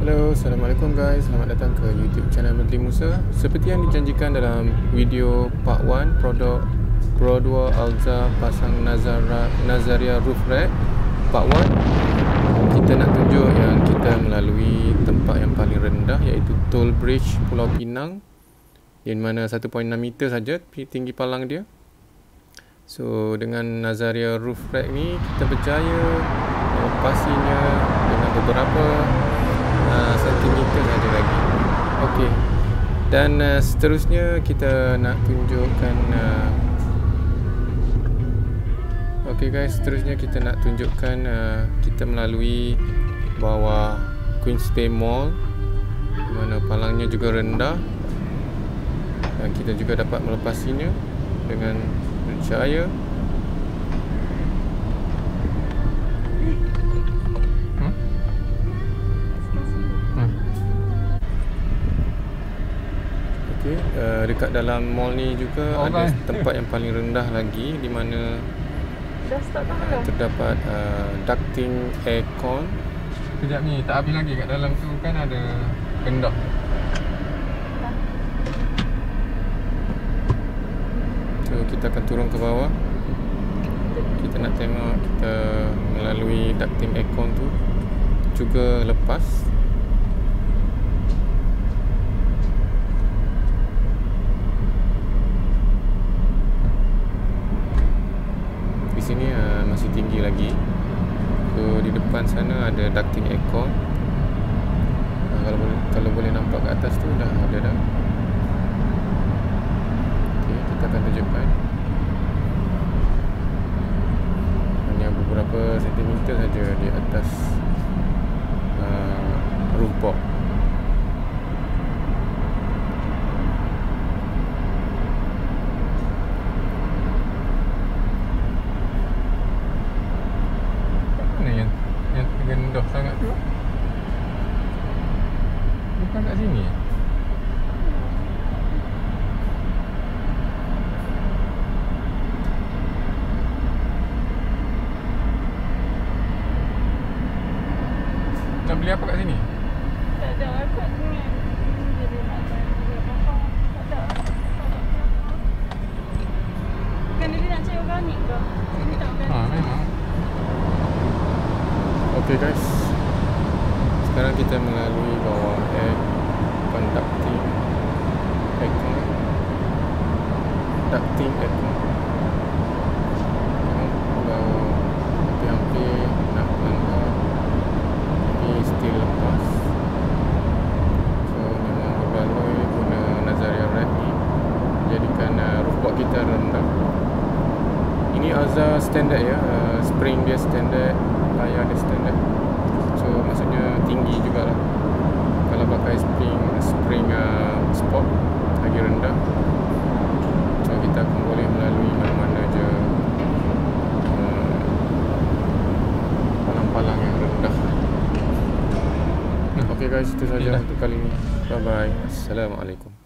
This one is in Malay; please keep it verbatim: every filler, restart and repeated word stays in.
Hello, Assalamualaikum guys. Selamat datang ke YouTube channel Menteri Musa. Seperti yang dijanjikan dalam video part one, produk Pro dua Alza pasang Nazara, Nazaria Roof Rack part one, kita nak tunjuk yang kita melalui tempat yang paling rendah, iaitu Toll Bridge Pulau Pinang, di mana satu perpuluhan enam meter saja tinggi palang dia. So dengan Nazaria Roof Rack ni kita berjaya melepasinya dengan beberapa uh, sentimeter saja lagi. Okey. Dan uh, seterusnya kita nak tunjukkan uh, Okey guys, seterusnya kita nak tunjukkan uh, kita melalui bawah Queens Bay Mall, di mana palangnya juga rendah, dan kita juga dapat melepasinya dengan berjaya. Hmm? Hmm. Okey, uh, dekat dalam mall ni juga oh, ada kan tempat yang paling rendah lagi, di mana uh, terdapat uh, ducting aircon. Sekejap ni, tak habis lagi. Kat dalam tu kan ada kendak. So kita akan turun ke bawah. Kita nak tengok kita melalui ducting aircon tu juga lepas. Di sini uh, masih tinggi lagi. So di depan sana ada ducting aircon. Uh, kalau boleh kalau boleh nampak ke atas tu dah ada dah. Okey, kita akan tunjukkan. Hanya beberapa sentimeter saja di atas uh, roof box. Rendah sangat tu. Bukan kat sini. Nak beli apa kat sini? Tak ada kat sini. Jadi nak cari apa? Tak ada. Kan dia nak cari organik ke? Sini tak organik. Ha, memang. Okey guys, sekarang kita melalui bawah air conducting aircon, ducting aircon. Kalau hampir-hampir nak langgar, tapi still lepas. So memang berbaloi guna Nazaria Rack ni, jadikan uh, roof box kita rendah. Ini Alza standard ya, uh, spring dia standard, layar dia standard. So maksudnya tinggi jugalah. Kalau pakai spring spring uh, sport lagi rendah, so kita akan boleh melalui mana-mana je uh, palang-palang yang rendah. Okey guys, itu saja untuk kali ini. Bye bye. Assalamualaikum.